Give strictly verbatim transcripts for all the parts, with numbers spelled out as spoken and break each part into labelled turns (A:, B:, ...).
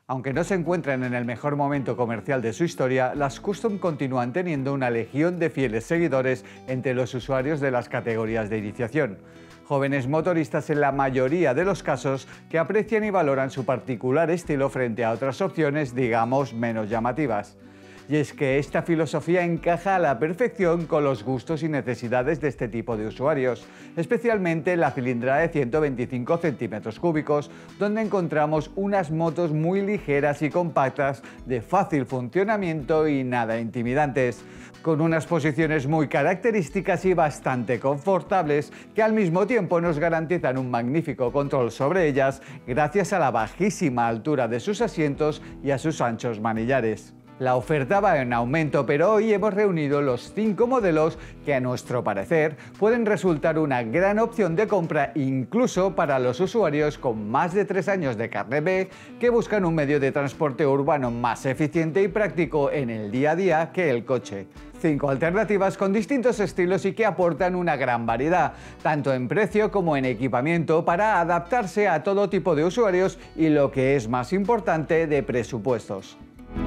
A: Aunque no se encuentran en el mejor momento comercial de su historia, las Custom continúan teniendo una legión de fieles seguidores entre los usuarios de las categorías de iniciación. Jóvenes motoristas en la mayoría de los casos que aprecian y valoran su particular estilo frente a otras opciones, digamos, menos llamativas. Y es que esta filosofía encaja a la perfección con los gustos y necesidades de este tipo de usuarios, especialmente en la cilindrada de ciento veinticinco centímetros cúbicos, donde encontramos unas motos muy ligeras y compactas, de fácil funcionamiento y nada intimidantes, con unas posiciones muy características y bastante confortables, que al mismo tiempo nos garantizan un magnífico control sobre ellas gracias a la bajísima altura de sus asientos y a sus anchos manillares. La oferta va en aumento, pero hoy hemos reunido los cinco modelos que, a nuestro parecer, pueden resultar una gran opción de compra incluso para los usuarios con más de tres años de carnet B que buscan un medio de transporte urbano más eficiente y práctico en el día a día que el coche. Cinco alternativas con distintos estilos y que aportan una gran variedad, tanto en precio como en equipamiento, para adaptarse a todo tipo de usuarios y, lo que es más importante, de presupuestos.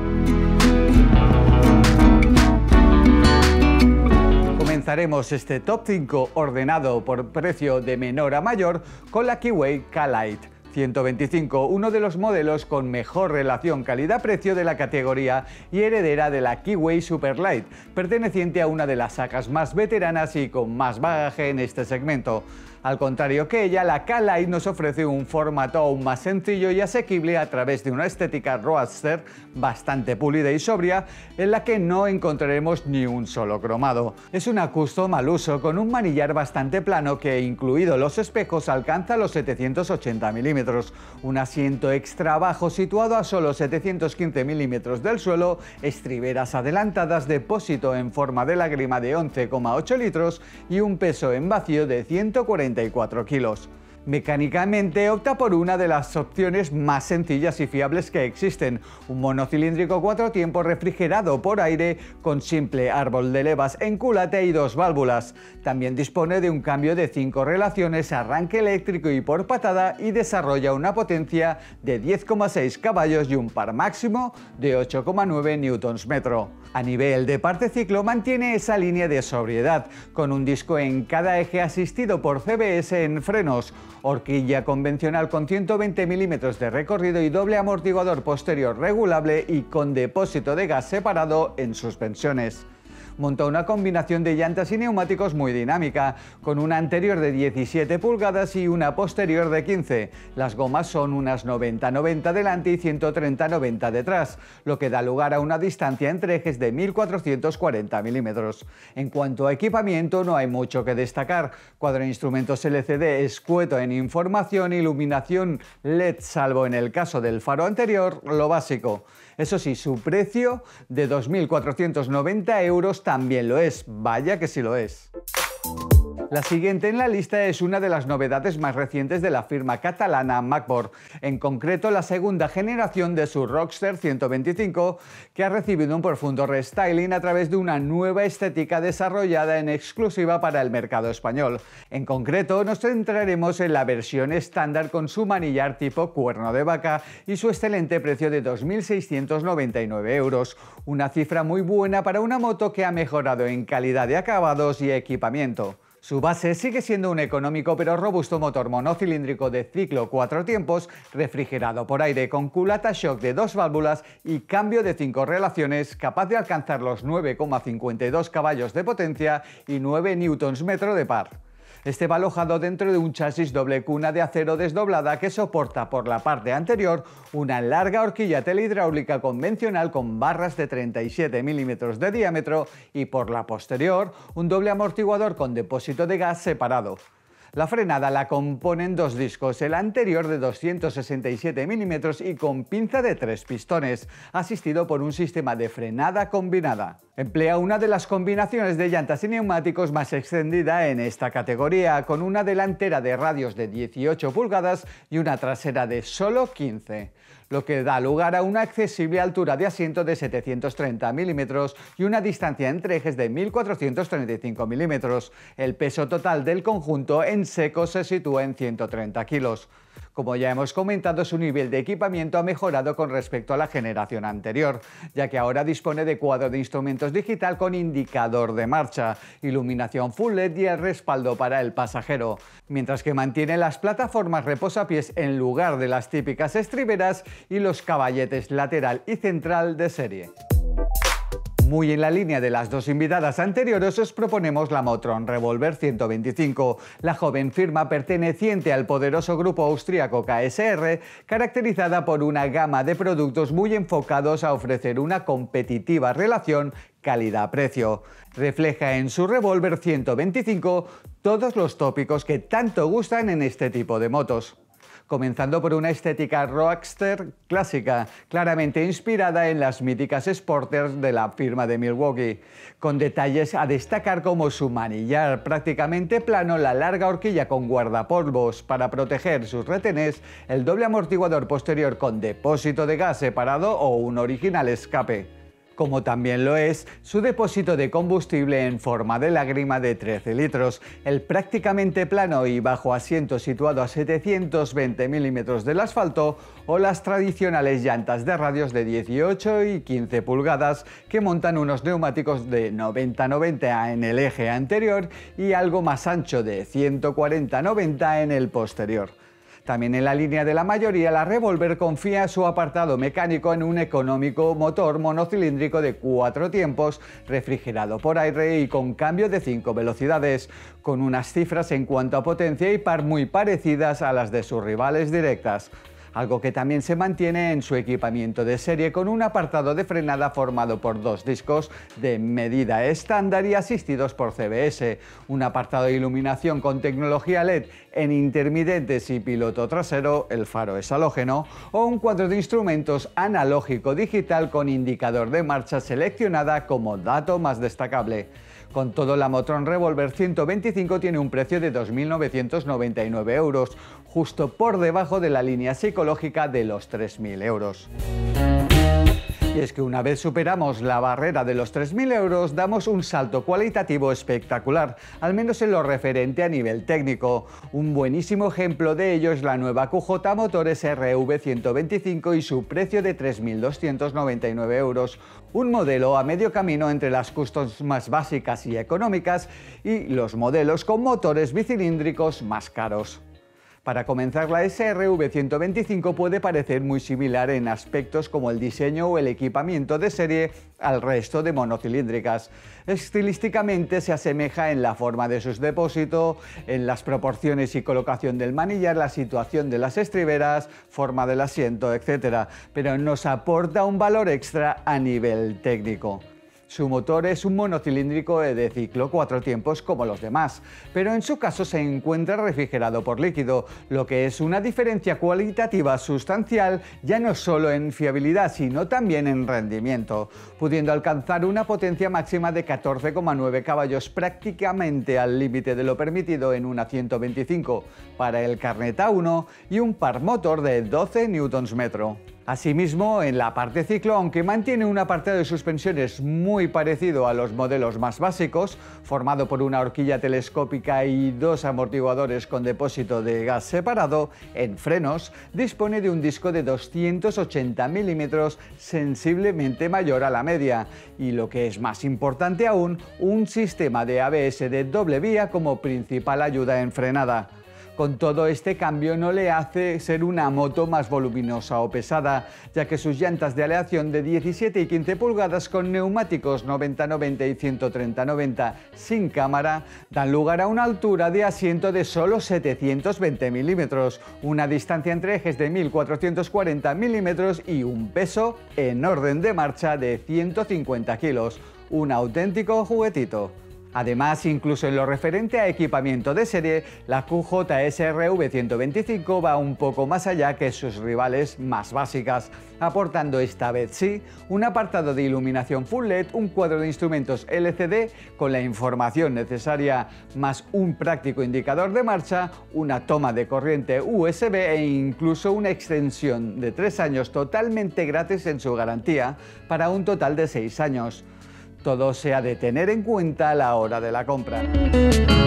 A: Comenzaremos este top cinco ordenado por precio de menor a mayor con la Kiwi K-Lite ciento veinticinco, uno de los modelos con mejor relación calidad-precio de la categoría y heredera de la Kiwi Superlight, perteneciente a una de las sagas más veteranas y con más bagaje en este segmento. Al contrario que ella, la K-Lite nos ofrece un formato aún más sencillo y asequible a través de una estética roadster bastante pulida y sobria, en la que no encontraremos ni un solo cromado. Es una custom al uso con un manillar bastante plano que, incluido los espejos, alcanza los setecientos ochenta milímetros, un asiento extra bajo situado a solo setecientos quince milímetros del suelo, estriberas adelantadas, depósito en forma de lágrima de once coma ocho litros y un peso en vacío de ciento cuarenta y cuatro kilos. Mecánicamente opta por una de las opciones más sencillas y fiables que existen, un monocilíndrico cuatro tiempos refrigerado por aire con simple árbol de levas en culata y dos válvulas. También dispone de un cambio de cinco relaciones, arranque eléctrico y por patada, y desarrolla una potencia de diez coma seis caballos y un par máximo de ocho coma nueve newtons metro. A nivel de parte ciclo mantiene esa línea de sobriedad, con un disco en cada eje asistido por C B S en frenos, horquilla convencional con ciento veinte milímetros de recorrido y doble amortiguador posterior regulable y con depósito de gas separado en suspensiones. Monta una combinación de llantas y neumáticos muy dinámica, con una anterior de diecisiete pulgadas y una posterior de quince. Las gomas son unas noventa noventa delante y ciento treinta noventa detrás, lo que da lugar a una distancia entre ejes de mil cuatrocientos cuarenta milímetros. En cuanto a equipamiento, no hay mucho que destacar. Cuadro de instrumentos L C D escueto en información, iluminación L E D salvo en el caso del faro anterior, lo básico. Eso sí, su precio de dos mil cuatrocientos noventa euros también lo es, vaya que sí lo es. La siguiente en la lista es una de las novedades más recientes de la firma catalana Magpor, en concreto la segunda generación de su Roadster ciento veinticinco, que ha recibido un profundo restyling a través de una nueva estética desarrollada en exclusiva para el mercado español. En concreto, nos centraremos en la versión estándar con su manillar tipo cuerno de vaca y su excelente precio de dos mil seiscientos noventa y nueve euros, una cifra muy buena para una moto que ha mejorado en calidad de acabados y equipamiento. Su base sigue siendo un económico pero robusto motor monocilíndrico de ciclo cuatro tiempos, refrigerado por aire con culata shock de dos válvulas y cambio de cinco relaciones, capaz de alcanzar los nueve coma cincuenta y dos caballos de potencia y nueve newtons metro de par. Este va alojado dentro de un chasis doble cuna de acero desdoblada que soporta por la parte anterior una larga horquilla telehidráulica convencional con barras de treinta y siete milímetros de diámetro y por la posterior un doble amortiguador con depósito de gas separado. La frenada la componen dos discos, el anterior de doscientos sesenta y siete milímetros y con pinza de tres pistones, asistido por un sistema de frenada combinada. Emplea una de las combinaciones de llantas y neumáticos más extendida en esta categoría, con una delantera de radios de dieciocho pulgadas y una trasera de solo quince, lo que da lugar a una accesible altura de asiento de setecientos treinta milímetros y una distancia entre ejes de mil cuatrocientos treinta y cinco milímetros. El peso total del conjunto en seco se sitúa en ciento treinta kilos. Como ya hemos comentado, su nivel de equipamiento ha mejorado con respecto a la generación anterior, ya que ahora dispone de cuadro de instrumentos digital con indicador de marcha, iluminación Full L E D y el respaldo para el pasajero, mientras que mantiene las plataformas reposapiés en lugar de las típicas estriberas y los caballetes lateral y central de serie. Muy en la línea de las dos invitadas anteriores, os proponemos la Motron Revolver ciento veinticinco, la joven firma perteneciente al poderoso grupo austríaco K S R, caracterizada por una gama de productos muy enfocados a ofrecer una competitiva relación calidad-precio. Refleja en su Revolver ciento veinticinco todos los tópicos que tanto gustan en este tipo de motos. Comenzando por una estética roadster clásica, claramente inspirada en las míticas Sporters de la firma de Milwaukee, con detalles a destacar como su manillar prácticamente plano, la larga horquilla con guardapolvos para proteger sus retenes, el doble amortiguador posterior con depósito de gas separado o un original escape. Como también lo es su depósito de combustible en forma de lágrima de trece litros, el prácticamente plano y bajo asiento situado a setecientos veinte milímetros del asfalto o las tradicionales llantas de radios de dieciocho y quince pulgadas que montan unos neumáticos de noventa noventa en el eje anterior y algo más ancho de ciento cuarenta noventa en el posterior. También en la línea de la mayoría, la Revolver confía su apartado mecánico en un económico motor monocilíndrico de cuatro tiempos, refrigerado por aire y con cambio de cinco velocidades, con unas cifras en cuanto a potencia y par muy parecidas a las de sus rivales directas. Algo que también se mantiene en su equipamiento de serie con un apartado de frenada formado por dos discos de medida estándar y asistidos por C B S, un apartado de iluminación con tecnología L E D en intermitentes y piloto trasero, el faro es halógeno, o un cuadro de instrumentos analógico digital con indicador de marcha seleccionada como dato más destacable. Con todo, la Motron Revolver ciento veinticinco tiene un precio de dos mil novecientos noventa y nueve euros, justo por debajo de la línea psicológica de los tres mil euros. Y es que una vez superamos la barrera de los tres mil euros, damos un salto cualitativo espectacular, al menos en lo referente a nivel técnico. Un buenísimo ejemplo de ello es la nueva Q J Motores R V ciento veinticinco y su precio de tres mil doscientos noventa y nueve euros, un modelo a medio camino entre las customs más básicas y económicas y los modelos con motores bicilíndricos más caros. Para comenzar, la S R V ciento veinticinco puede parecer muy similar en aspectos como el diseño o el equipamiento de serie al resto de monocilíndricas. Estilísticamente se asemeja en la forma de sus depósitos, en las proporciones y colocación del manillar, la situación de las estriberas, forma del asiento, etcétera, pero nos aporta un valor extra a nivel técnico. Su motor es un monocilíndrico de ciclo cuatro tiempos como los demás, pero en su caso se encuentra refrigerado por líquido, lo que es una diferencia cualitativa sustancial ya no solo en fiabilidad sino también en rendimiento, pudiendo alcanzar una potencia máxima de catorce coma nueve caballos, prácticamente al límite de lo permitido en una ciento veinticinco para el carnet A uno y un par motor de doce newtons metro. Asimismo, en la parte ciclo, aunque mantiene un apartado de suspensiones muy parecido a los modelos más básicos, formado por una horquilla telescópica y dos amortiguadores con depósito de gas separado, en frenos dispone de un disco de doscientos ochenta milímetros sensiblemente mayor a la media y, lo que es más importante aún, un sistema de A B S de doble vía como principal ayuda en frenada. Con todo, este cambio no le hace ser una moto más voluminosa o pesada, ya que sus llantas de aleación de diecisiete y quince pulgadas con neumáticos noventa noventa y ciento treinta noventa sin cámara dan lugar a una altura de asiento de solo setecientos veinte milímetros, una distancia entre ejes de mil cuatrocientos cuarenta milímetros y un peso en orden de marcha de ciento cincuenta kilos, un auténtico juguetito. Además, incluso en lo referente a equipamiento de serie, la Q J S R V ciento veinticinco va un poco más allá que sus rivales más básicas, aportando esta vez sí un apartado de iluminación Full L E D, un cuadro de instrumentos L C D con la información necesaria, más un práctico indicador de marcha, una toma de corriente U S B e incluso una extensión de tres años totalmente gratis en su garantía, para un total de seis años. Todo se ha de tener en cuenta a la hora de la compra. Por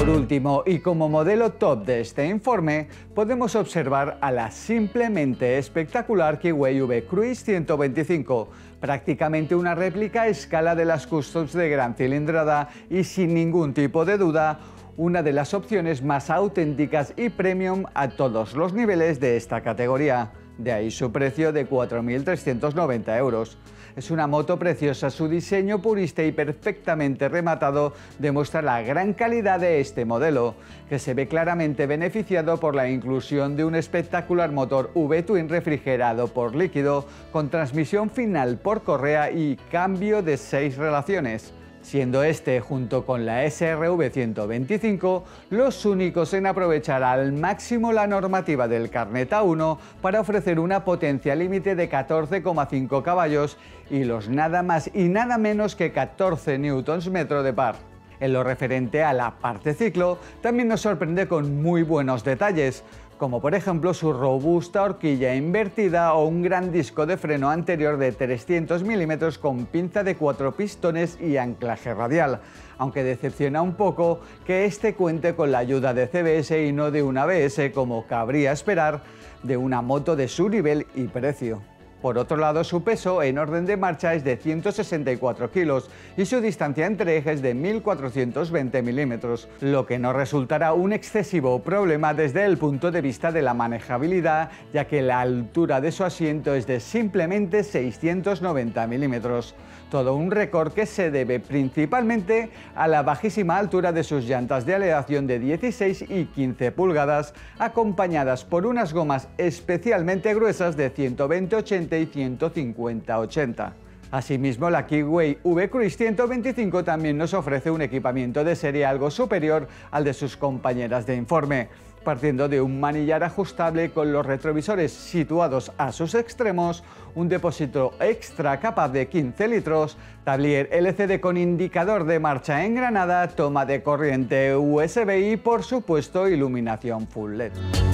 A: Por último, y como modelo top de este informe, podemos observar a la simplemente espectacular Kiwi V Cruise ciento veinticinco, prácticamente una réplica a escala de las Customs de gran cilindrada y sin ningún tipo de duda, una de las opciones más auténticas y premium a todos los niveles de esta categoría. De ahí su precio de cuatro mil trescientos noventa euros. Es una moto preciosa, su diseño purista y perfectamente rematado demuestra la gran calidad de este modelo, que se ve claramente beneficiado por la inclusión de un espectacular motor V-Twin refrigerado por líquido, con transmisión final por correa y cambio de seis relaciones, siendo este, junto con la S R V ciento veinticinco, los únicos en aprovechar al máximo la normativa del Carnet A uno para ofrecer una potencia límite de catorce coma cinco caballos y los nada más y nada menos que catorce newtons metro de par. En lo referente a la parte ciclo, también nos sorprende con muy buenos detalles, como por ejemplo su robusta horquilla invertida o un gran disco de freno anterior de trescientos milímetros con pinza de cuatro pistones y anclaje radial, aunque decepciona un poco que este cuente con la ayuda de C B S y no de un A B S como cabría esperar de una moto de su nivel y precio. Por otro lado, su peso en orden de marcha es de ciento sesenta y cuatro kilos y su distancia entre ejes de mil cuatrocientos veinte milímetros, lo que no resultará un excesivo problema desde el punto de vista de la manejabilidad, ya que la altura de su asiento es de simplemente seiscientos noventa milímetros. Todo un récord que se debe principalmente a la bajísima altura de sus llantas de aleación de dieciséis y quince pulgadas, acompañadas por unas gomas especialmente gruesas de ciento veinte ochenta y ciento cincuenta ochenta. Asimismo, la Kiwi V Cruise ciento veinticinco también nos ofrece un equipamiento de serie algo superior al de sus compañeras de informe, partiendo de un manillar ajustable con los retrovisores situados a sus extremos, un depósito extra capaz de quince litros, tablier L C D con indicador de marcha en granada, toma de corriente U S B y, por supuesto, iluminación full L E D.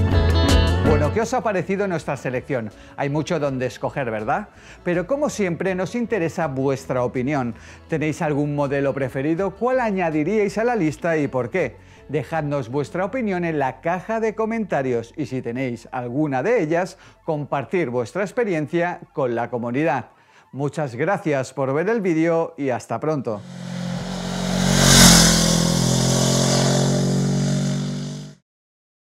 A: Bueno, ¿qué os ha parecido nuestra selección? Hay mucho donde escoger, ¿verdad? Pero como siempre nos interesa vuestra opinión. ¿Tenéis algún modelo preferido? ¿Cuál añadiríais a la lista y por qué? Dejadnos vuestra opinión en la caja de comentarios y si tenéis alguna de ellas, compartir vuestra experiencia con la comunidad. Muchas gracias por ver el vídeo y hasta pronto.